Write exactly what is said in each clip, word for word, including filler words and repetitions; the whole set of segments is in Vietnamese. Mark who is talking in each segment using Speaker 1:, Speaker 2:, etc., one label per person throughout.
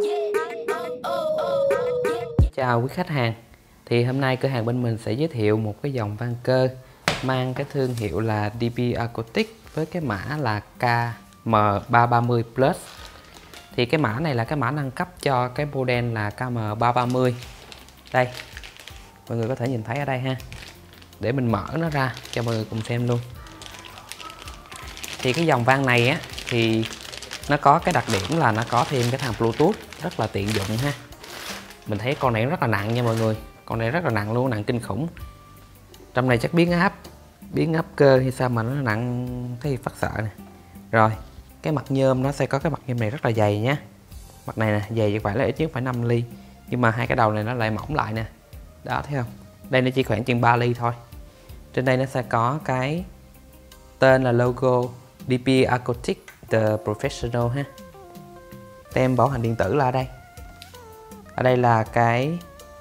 Speaker 1: Chào quý khách hàng. Thì hôm nay cửa hàng bên mình sẽ giới thiệu một cái dòng van cơ mang cái thương hiệu là đê bê Acoustic với cái mã là K M ba ba mươi Plus. Thì cái mã này là cái mã nâng cấp cho cái model là K M ba ba mươi. Đây, mọi người có thể nhìn thấy ở đây ha. Để mình mở nó ra cho mọi người cùng xem luôn. Thì cái dòng van này á thì nó có cái đặc điểm là nó có thêm cái thằng Bluetooth rất là tiện dụng ha. Mình thấy con này rất là nặng nha mọi người. Con này rất là nặng luôn, nặng kinh khủng. Trong này chắc biến áp biến áp cơ hay sao mà nó nặng thấy phát sợ nè. Rồi cái mặt nhôm nó sẽ có cái mặt nhôm này rất là dày nhé. Mặt này nè dày phải là ít nhất phải năm ly, nhưng mà hai cái đầu này nó lại mỏng lại nè. Đó, thấy không? Đây nó chỉ khoảng chừng ba ly thôi. Trên đây nó sẽ có cái tên là logo đê bê Acoustic The Professional ha. Tem bảo hành điện tử là ở đây. Ở đây là cái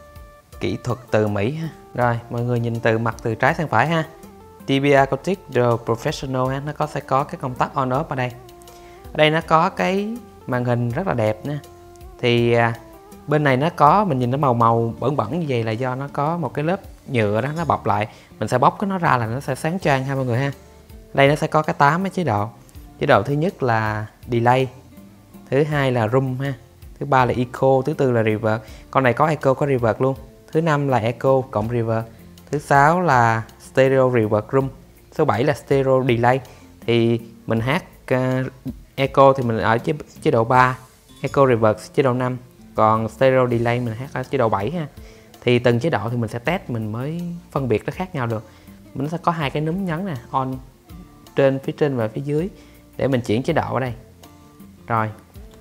Speaker 1: kỹ thuật từ Mỹ ha. Rồi mọi người nhìn từ mặt từ trái sang phải ha. đê bê Acoustic The Professional ha, nó có sẽ có cái công tắc on off ở đây. Ở đây nó có cái màn hình rất là đẹp nè. Thì à, bên này nó có, mình nhìn nó màu màu bẩn bẩn như vậy là do nó có một cái lớp nhựa đó nó bọc lại. Mình sẽ bóc cái nó ra là nó sẽ sáng choang ha mọi người ha. Đây nó sẽ có cái tám cái chế độ. Chế độ thứ nhất là delay, thứ hai là room ha, thứ ba là echo, thứ tư là reverb. Con này có echo có reverb luôn. Thứ năm là echo cộng reverb. Thứ sáu là stereo reverb room. Số bảy là stereo delay. Thì mình hát uh, echo thì mình ở chế, chế độ ba, echo reverb chế độ năm, còn stereo delay mình hát ở chế độ bảy ha. Thì từng chế độ thì mình sẽ test mình mới phân biệt nó khác nhau được. Mình sẽ có hai cái núm nhấn nè, on trên phía trên và phía dưới để mình chuyển chế độ ở đây. Rồi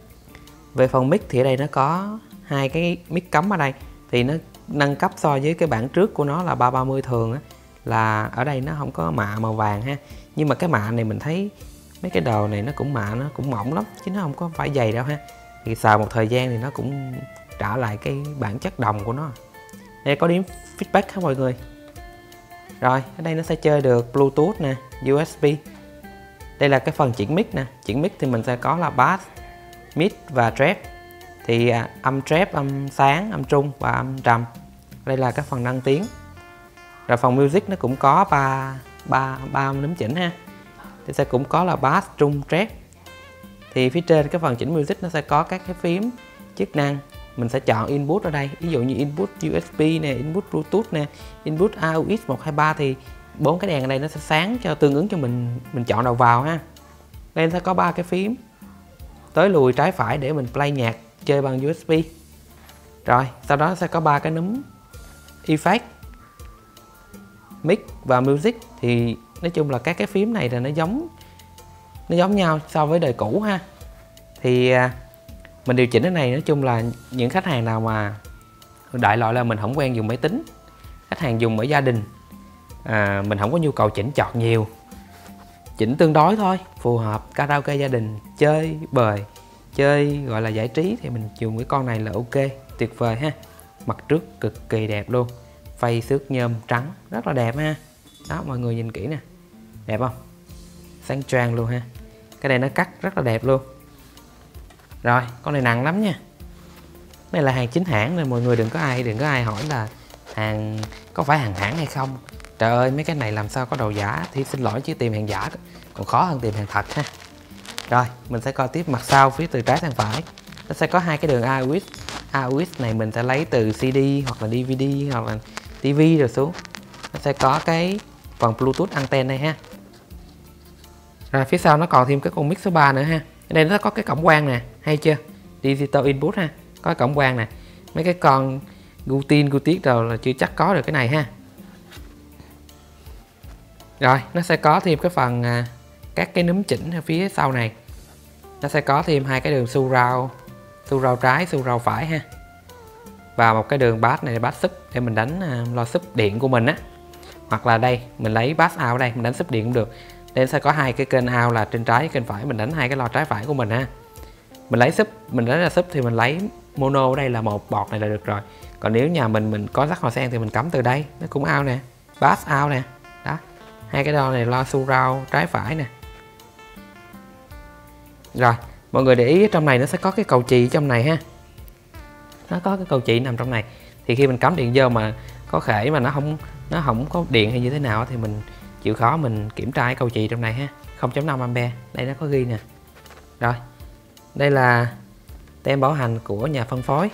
Speaker 1: về phần mic thì ở đây nó có hai cái mic cắm ở đây. Thì nó nâng cấp so với cái bản trước của nó là ba ba mươi thường á, là ở đây nó không có mạ màu vàng ha. Nhưng mà cái mạ này mình thấy mấy cái đồ này nó cũng mạ, nó cũng mỏng lắm chứ nó không có phải dày đâu ha. Thì xài một thời gian thì nó cũng trả lại cái bản chất đồng của nó. Đây có điểm feedback ha mọi người. Rồi ở đây nó sẽ chơi được Bluetooth nè, u ét bê. Đây là cái phần chuyển mic nè. Chuyển mic thì mình sẽ có là bass, mid và trap. Thì à, âm trap, âm sáng, âm trung và âm trầm. Đây là cái phần nâng tiếng. Rồi phần music nó cũng có ba ba ba âm nấm chỉnh ha. Thì sẽ cũng có là bass, trung, trap. Thì phía trên cái phần chỉnh music nó sẽ có các cái phím chức năng. Mình sẽ chọn input ở đây. Ví dụ như input u ét bê nè, input Bluetooth nè, input a u ích một hai ba thì bốn cái đèn ở đây nó sẽ sáng cho tương ứng cho mình mình chọn đầu vào ha. Đây sẽ có ba cái phím tới lùi trái phải để mình play nhạc chơi bằng u ét bê. Rồi sau đó sẽ có ba cái núm effect, mic và music. Thì nói chung là các cái phím này là nó giống nó giống nhau so với đời cũ ha. Thì à, mình điều chỉnh cái này nói chung là những khách hàng nào mà đại loại là mình không quen dùng máy tính, khách hàng dùng ở gia đình, à, mình không có nhu cầu chỉnh chọt nhiều, chỉnh tương đối thôi, phù hợp karaoke gia đình, chơi bời, chơi gọi là giải trí thì mình dùng cái con này là ok, tuyệt vời ha. Mặt trước cực kỳ đẹp luôn, phay xước nhôm trắng rất là đẹp ha. Đó mọi người nhìn kỹ nè, đẹp không? Sáng choang luôn ha. Cái này nó cắt rất là đẹp luôn. Rồi con này nặng lắm nha. Đây là hàng chính hãng nên mọi người đừng có ai đừng có ai hỏi là hàng có phải hàng hãng hay không. Trời ơi mấy cái này làm sao có đồ giả, thì xin lỗi chứ tìm hàng giả còn khó hơn tìm hàng thật ha. Rồi mình sẽ coi tiếp mặt sau phía từ trái sang phải. Nó sẽ có hai cái đường a u ích. a u ích này mình sẽ lấy từ xê đê hoặc là đê vê đê hoặc là ti vi rồi xuống. Nó sẽ có cái phần Bluetooth anten này ha. Rồi phía sau nó còn thêm cái con mic số ba nữa ha. Ở đây nó có cái cổng quang nè, hay chưa? Digital input ha, có cái cổng quang nè. Mấy cái con Gutin, Gutit rồi là chưa chắc có được cái này ha. Rồi nó sẽ có thêm cái phần à, các cái núm chỉnh ở phía sau này. Nó sẽ có thêm hai cái đường surround, surround trái, surround phải ha. Và một cái đường bass này, bass sub để mình đánh à, lo sub điện của mình á. Hoặc là đây mình lấy bass out ở đây mình đánh sub điện cũng được. Đây sẽ có hai cái kênh out là trên trái kênh phải, mình đánh hai cái lo trái phải của mình ha. Mình lấy sub, mình đánh ra sub thì mình lấy mono ở đây là một bọt này là được rồi. Còn nếu nhà mình mình có rắc hòa sen thì mình cắm từ đây, nó cũng out nè, bass out nè. Đó. Hai cái đo này lo surround trái phải nè. Rồi, mọi người để ý trong này nó sẽ có cái cầu chì trong này ha. nó có cái cầu chì nằm trong này. Thì khi mình cắm điện vô mà có thể mà nó không nó không có điện hay như thế nào thì mình chịu khó mình kiểm tra cái cầu chì trong này ha. không phẩy năm ampe, đây nó có ghi nè. Rồi, đây là tem bảo hành của nhà phân phối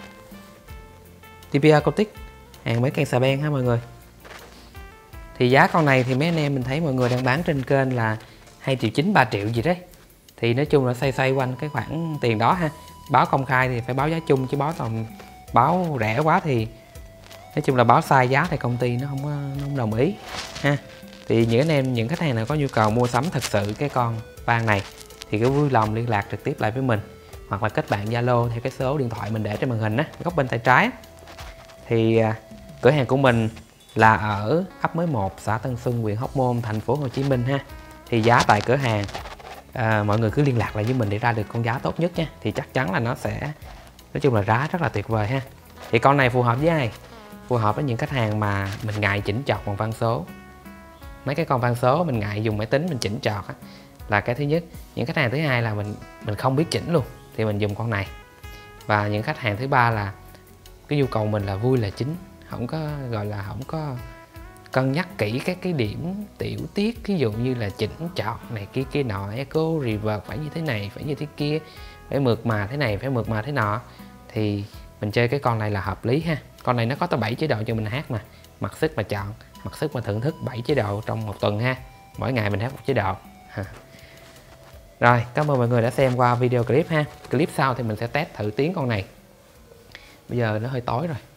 Speaker 1: tê pê Acoustic, hàng mấy can xà beng ha mọi người. Thì giá con này thì mấy anh em mình thấy mọi người đang bán trên kênh là hai triệu chín, ba triệu gì đấy. Thì nói chung là xoay xoay quanh cái khoản tiền đó ha. Báo công khai thì phải báo giá chung, chứ báo tầm báo rẻ quá thì nói chung là báo sai giá thì công ty nó không có nó không đồng ý ha. Thì những anh em, những khách hàng nào có nhu cầu mua sắm thật sự cái con van này thì cứ vui lòng liên lạc trực tiếp lại với mình, hoặc là kết bạn Zalo theo cái số điện thoại mình để trên màn hình á, góc bên tay trái. Thì à, cửa hàng của mình là ở ấp Mới một, xã Tân Xuân, huyện Hóc Môn, thành phố Hồ Chí Minh ha. Thì giá tại cửa hàng à, mọi người cứ liên lạc lại với mình để ra được con giá tốt nhất nha. Thì chắc chắn là nó sẽ, nói chung là giá rất là tuyệt vời ha. Thì con này phù hợp với ai? Phù hợp với những khách hàng mà mình ngại chỉnh chọt bằng van số. Mấy cái con van số mình ngại dùng máy tính mình chỉnh chọt á, là cái thứ nhất. Những khách hàng thứ hai là mình mình không biết chỉnh luôn thì mình dùng con này. Và những khách hàng thứ ba là cái nhu cầu mình là vui là chính, không có gọi là không có cân nhắc kỹ các cái điểm tiểu tiết, ví dụ như là chỉnh chọt này kia kia nọ, echo reverb phải như thế này, phải như thế kia, phải mượt mà thế này, phải mượt mà thế nọ, thì mình chơi cái con này là hợp lý ha. Con này nó có tới bảy chế độ cho mình hát mà, mặc sức mà chọn, mặc sức mà thưởng thức, bảy chế độ trong một tuần ha, mỗi ngày mình hát một chế độ ha. Rồi, cảm ơn mọi người đã xem qua video clip ha. Clip sau thì mình sẽ test thử tiếng con này. Bây giờ nó hơi tối rồi.